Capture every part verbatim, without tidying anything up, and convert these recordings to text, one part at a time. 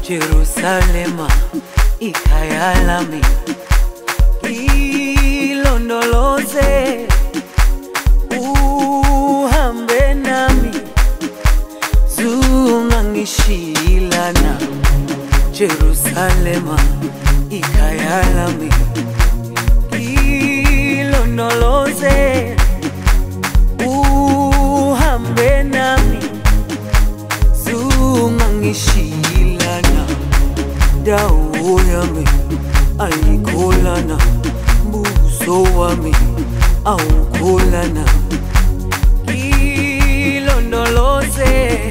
Jerusalema ikhaya lami, ilondoloze uhambe nami, zungangishilana. Jerusalema ikhaya lami, ilondoloze uhambe nami, zungangishilana. Dawo yami ayikholana, buso wami awukholana. Ilondoloze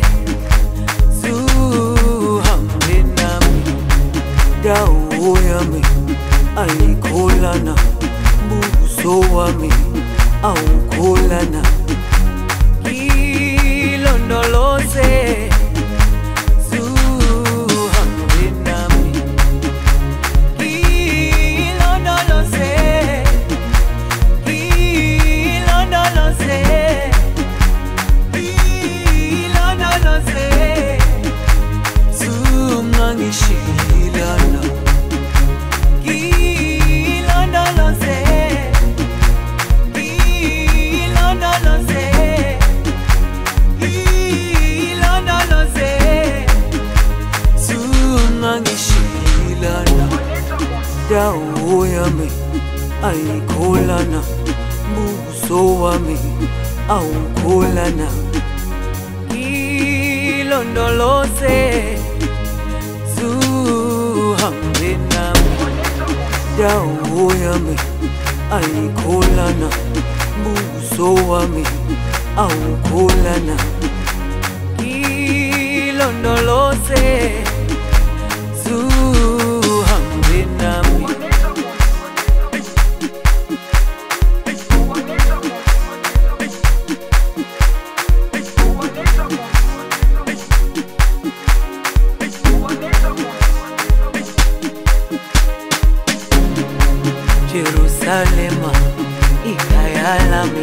zuhambe nami, dawo yami ayikholana, buso wami awukholana. Ilondoloze ngishilana, ilondoloze, ilondoloze, ilondoloze, zungangishilana. Dawo yami ayikholana, buso wami awukholana. Ilondoloze zuhambe nami, dawo yami ayikholana, buso wami awukholana. Ilondoloze zuhambe nami. Jerusalema ikhaya lami,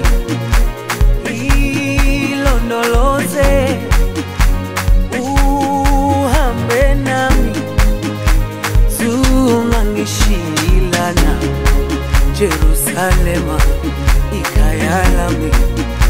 ilondoloze uhambe nami, zungangishilana. Jerusalema ikhaya lami.